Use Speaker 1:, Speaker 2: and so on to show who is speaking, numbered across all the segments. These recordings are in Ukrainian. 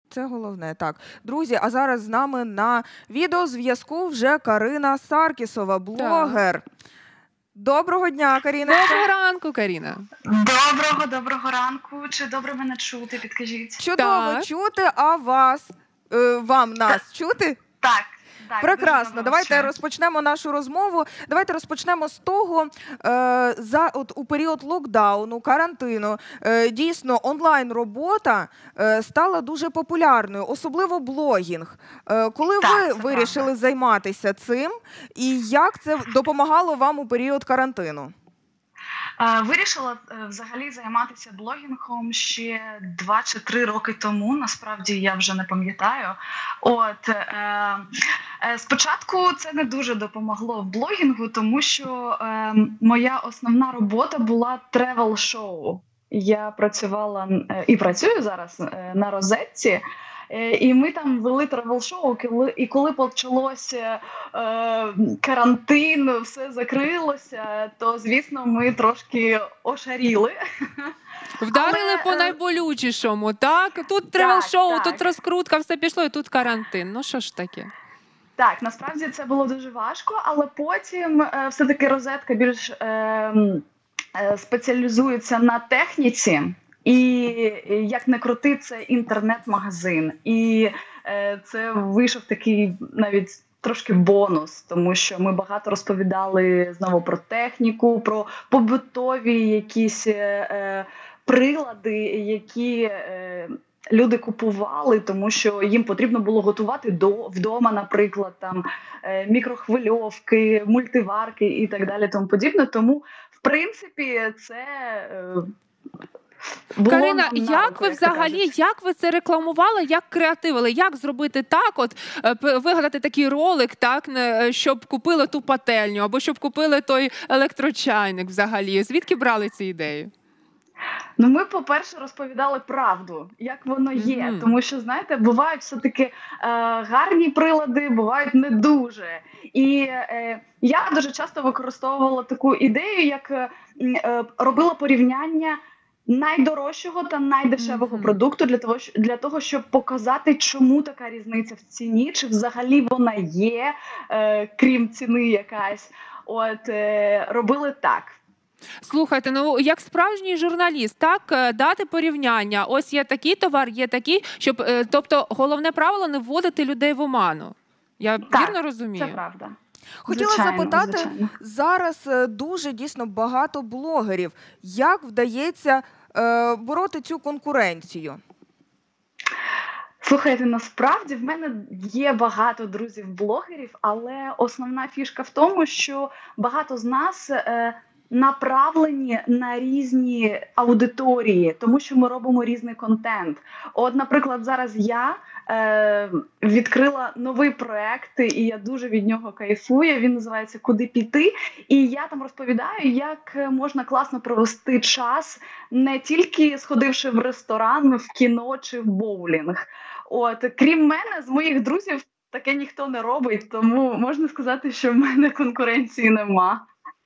Speaker 1: Це головне, так. Друзі, а зараз з нами на відеозв'язку вже Карина Саркісова, блогер. Доброго дня, Каріна.
Speaker 2: Доброго ранку, Каріна.
Speaker 3: Доброго ранку. Чи добре мене чути, підкажіть?
Speaker 1: Чудово чути, а вам нас чути?
Speaker 3: Так.
Speaker 1: Прекрасно. Давайте розпочнемо нашу розмову. Давайте розпочнемо з того, у період локдауну, карантину, дійсно онлайн-робота стала дуже популярною, особливо блогінг. Коли ви вирішили займатися цим, і як це допомагало вам у період карантину?
Speaker 3: Вирішила взагалі займатися блогінгом ще 2 чи 3 роки тому, насправді я вже не пам'ятаю. Спочатку це не дуже допомогло в блогінгу, тому що моя основна робота була тревел-шоу. Я працювала і працюю зараз на Розетці. І ми там вели тревел-шоу, і коли почалося карантин, все закрилося, то, звісно, ми трошки ошаріли.
Speaker 2: Вдарили по найболючішому, так? Тут тревел-шоу, тут розкрутка, все пішло, і тут карантин. Ну, що ж таке?
Speaker 3: Так, насправді це було дуже важко, але потім все-таки Розетка більш спеціалізується на техніці. І як не крути, це інтернет-магазин. І це вийшов такий навіть трошки бонус, тому що ми багато розповідали знову про техніку, про побутові якісь прилади, які люди купували, тому що їм потрібно було готувати вдома, наприклад, там мікрохвильовки, мультиварки і так далі, тому подібне. Тому, в принципі, це...
Speaker 2: Карина, як ви це рекламували, як креативили, як зробити так, вигадати такий ролик, так, щоб купили ту пательню, або щоб купили той електрочайник взагалі? Звідки брали ці ідеї?
Speaker 3: Ну, ми, по-перше, розповідали правду, як воно є, тому що, знаєте, бувають все-таки гарні прилади, бувають не дуже. І я дуже часто використовувала таку ідею, як робила порівняння найдорожчого та найдешевого продукту для того, щоб показати, чому така різниця в ціні, чи взагалі вона є, крім ціни якась. Робили так.
Speaker 2: Слухайте, ну як справжній журналіст, так, дати порівняння. Ось є такий товар, є такий, щоб, тобто, головне правило не вводити людей в оману. Я вірно розумію?
Speaker 3: Це правда.
Speaker 1: Хотіла запитати, зараз дуже дійсно багато блогерів. Як вдається бороти цю конкуренцію?
Speaker 3: Слухайте, насправді в мене є багато друзів-блогерів, але основна фішка в тому, що багато з нас направлені на різні аудиторії, тому що ми робимо різний контент. Наприклад, зараз я відкрила новий проект, і я дуже від нього кайфую. Він називається «Куди піти?». І я там розповідаю, як можна класно провести час, не тільки сходивши в ресторан, в кіно чи в боулінг. Крім мене, з моїх друзів таке ніхто не робить, тому можна сказати, що в мене конкуренції нема.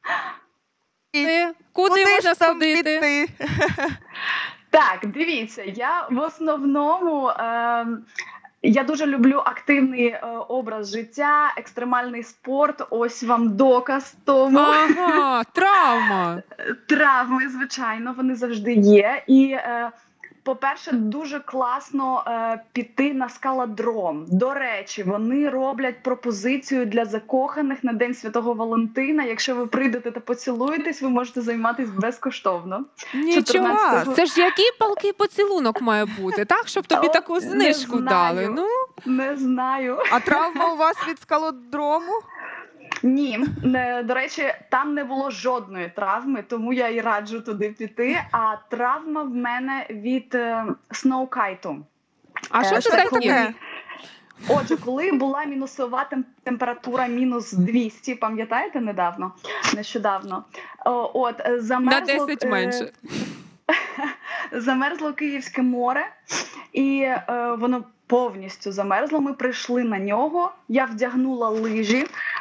Speaker 2: Куди можна сходити?
Speaker 3: Так, дивіться, я в основному, я дуже люблю активний образ життя, екстремальний спорт, ось вам доказ тому.
Speaker 2: Ага, травма.
Speaker 3: Травми, звичайно, вони завжди є. І, по-перше, дуже класно піти на скалодром. До речі, вони роблять пропозицію для закоханих на День Святого Валентина. Якщо ви прийдете та поцілуєтесь, ви можете займатися безкоштовно.
Speaker 2: Нічого, це ж який палкий поцілунок має бути, так? Щоб тобі таку знижку дали. Ну?
Speaker 3: Не знаю.
Speaker 1: А травма у вас від скалодрому?
Speaker 3: Ні, до речі, там не було жодної травми, тому я і раджу туди піти. А травма в мене від сноукайту.
Speaker 2: А що це таке?
Speaker 3: Отже, коли була мінусова температура мінус 200, пам'ятаєте, нещодавно,
Speaker 2: на 10 менше.
Speaker 3: Замерзло Київське море, і воно повністю замерзло. Ми прийшли на нього, я вдягнула лижі,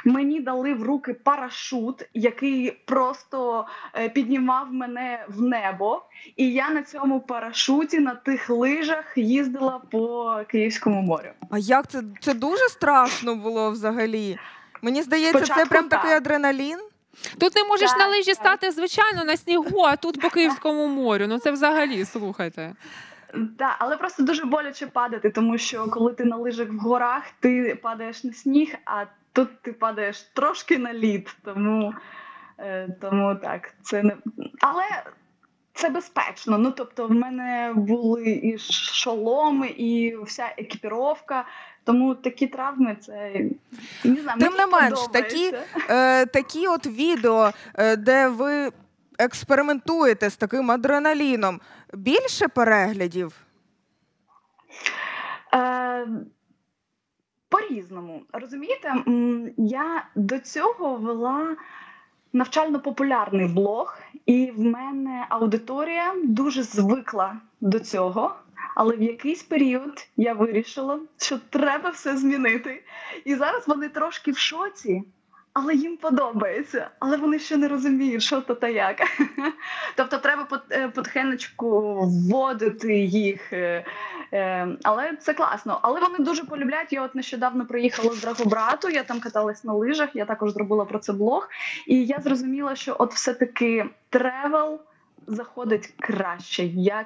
Speaker 3: Мені дали в руки парашут, який просто піднімав мене в небо. І я на цьому парашуті, на тих лижах їздила по Київському морю.
Speaker 1: А як це? Це дуже страшно було взагалі. Мені здається, це
Speaker 3: Спочатку
Speaker 1: прям такий
Speaker 3: так.
Speaker 1: адреналін.
Speaker 2: Тут не можеш
Speaker 3: Так,
Speaker 2: на лижі
Speaker 3: так.
Speaker 2: стати, звичайно, на снігу, а тут по Київському морю. Ну це взагалі, слухайте.
Speaker 3: Так, але просто дуже боляче падати, тому що коли ти на лижах в горах, ти падаєш на сніг, а тут ти падаєш трошки на лід. Тому так, це не. Але це безпечно. Ну, тобто, в мене були і шоломи, і вся екіпіровка. Тому такі травми, це не знаю,
Speaker 1: Тим не
Speaker 3: мені
Speaker 1: менш,
Speaker 3: подобається.
Speaker 1: такі от відео, де ви експериментуєте з таким адреналіном, більше переглядів?
Speaker 3: По-різному. Розумієте, я до цього вела навчально-популярний блог, і в мене аудиторія дуже звикла до цього. Але в якийсь період я вирішила, що треба все змінити. І зараз вони трошки в шоці, але їм подобається. Але вони ще не розуміють, що то та як. Тобто треба потихенечку вводити їх. Але це класно. Але вони дуже полюбляють. Я от нещодавно приїхала з Драгобрату, я там каталась на лижах, я також зробила про це блог. І я зрозуміла, що от все-таки тревел заходить краще.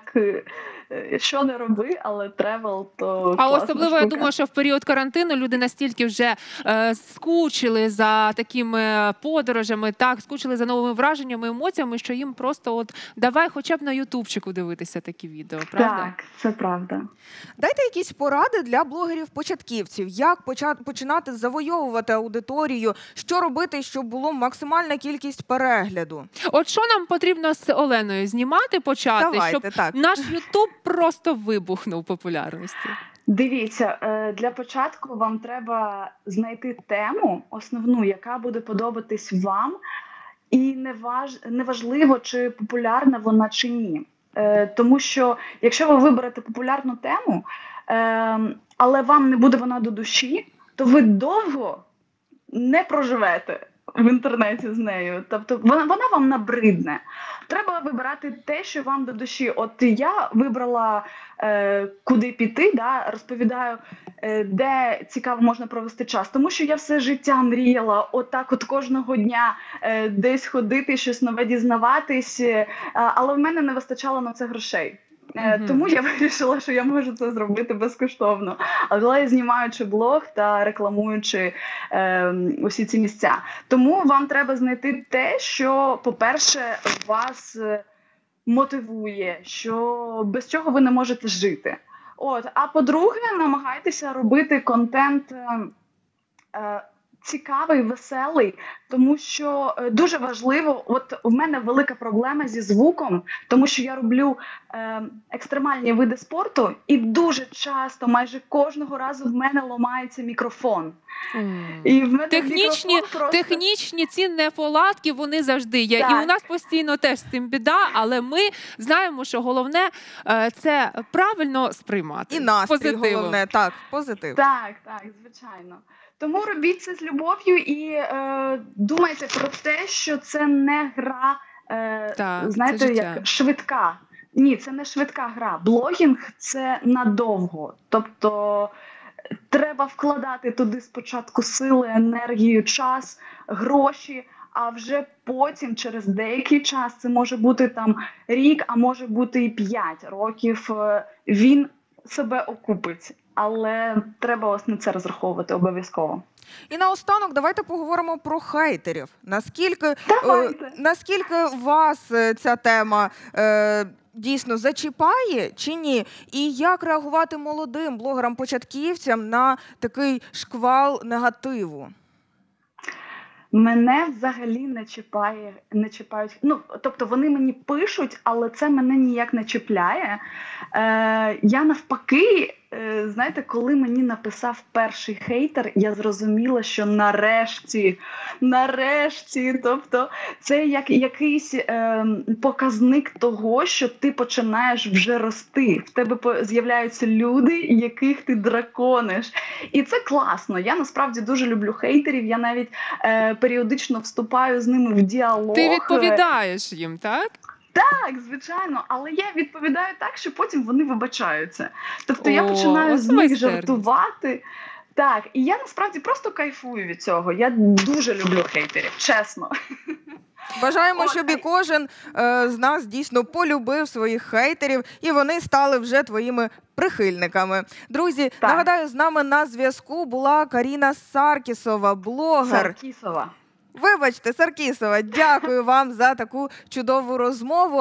Speaker 3: Що не роби, але тревел то
Speaker 2: А
Speaker 3: класна
Speaker 2: особливо,
Speaker 3: штука.
Speaker 2: я думаю, що в період карантину люди настільки вже скучили за такими подорожами, так, скучили за новими враженнями, емоціями, що їм просто от давай хоча б на ютубчику дивитися такі відео, правда?
Speaker 3: Так, це правда.
Speaker 1: Дайте якісь поради для блогерів-початківців. Як починати завойовувати аудиторію? Що робити, щоб було максимальна кількість перегляду?
Speaker 2: От що нам потрібно з Оленою знімати, почати,
Speaker 1: Давайте,
Speaker 2: щоб
Speaker 1: так.
Speaker 2: наш Ютуб просто вибухнув популярності?
Speaker 3: Дивіться, для початку вам треба знайти тему основну, яка буде подобатись вам, і неважливо, чи популярна вона чи ні. Тому що якщо ви виберете популярну тему, але вам не буде вона до душі, то ви довго не проживете в інтернеті з нею. Тобто вона вам набридне. Треба вибирати те, що вам до душі. От я вибрала, куди піти, розповідаю, де цікаво можна провести час. Тому що я все життя мріяла отак от кожного дня десь ходити, щось нове дізнаватись, але в мене не вистачало на це грошей. Тому я вирішила, що я можу це зробити безкоштовно. Але знімаючи блог та рекламуючи усі ці місця. Тому вам треба знайти те, що, по-перше, вас мотивує, що без чого ви не можете жити. А по-друге, намагайтеся робити контент цікавий, веселий, тому що дуже важливо, от у мене велика проблема зі звуком, тому що я роблю екстремальні види спорту, і дуже часто, майже кожного разу в мене ламається мікрофон. І в мене
Speaker 2: технічні ці неполадки, вони завжди є.
Speaker 3: Так.
Speaker 2: І у нас постійно теж з цим біда, але ми знаємо, що головне це правильно сприймати.
Speaker 1: І настрій
Speaker 2: позитивом.
Speaker 1: головне, так, позитив.
Speaker 3: Так, звичайно. Тому робіть це з любов'ю і думайте про те, що це не гра, знаєте,
Speaker 2: це
Speaker 3: як швидка. Ні, це не швидка гра. Блогінг – це надовго. Тобто треба вкладати туди спочатку сили, енергію, час, гроші, а вже потім, через деякий час, це може бути там рік, а може бути і 5 років, він себе окупить. Але треба ось на це розраховувати обов'язково.
Speaker 1: І наостанок давайте поговоримо про хейтерів. Наскільки вас ця тема дійсно зачіпає чи ні? І як реагувати молодим блогерам-початківцям на такий шквал негативу?
Speaker 3: Мене взагалі не чіпають. Тобто вони мені пишуть, але це мене ніяк не чіпляє. Я навпаки знаєте, коли мені написав перший хейтер, я зрозуміла, що нарешті, тобто це як якийсь показник того, що ти починаєш вже рости. В тебе з'являються люди, яких ти дракониш. І це класно. Я насправді дуже люблю хейтерів, я навіть періодично вступаю з ними в діалог.
Speaker 2: Ти відповідаєш їм, так?
Speaker 3: Так, звичайно, але я відповідаю так, що потім вони вибачаються. Тобто я починаю з них жартувати. Так, і я насправді просто кайфую від цього. Я дуже люблю хейтерів, чесно.
Speaker 1: Бажаємо, щоб і кожен з нас дійсно полюбив своїх хейтерів, і вони стали вже твоїми прихильниками. Друзі, нагадаю, з нами на зв'язку була Каріна Саркісова, блогер. Вибачте, Саркісова, дякую вам за таку чудову розмову.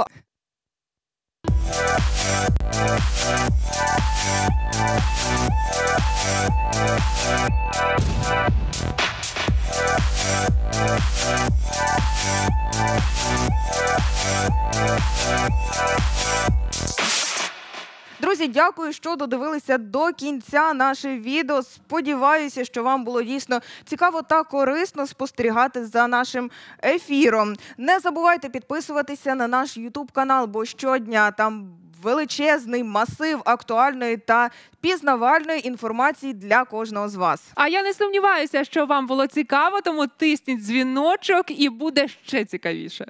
Speaker 1: Друзі, дякую, що додивилися до кінця наше відео. Сподіваюся, що вам було дійсно цікаво та корисно спостерігати за нашим ефіром. Не забувайте підписуватися на наш YouTube-канал, бо щодня там величезний масив актуальної та пізнавальної інформації для кожного з вас.
Speaker 2: А я не сумніваюся, що вам було цікаво, тому тисніть дзвіночок і буде ще цікавіше.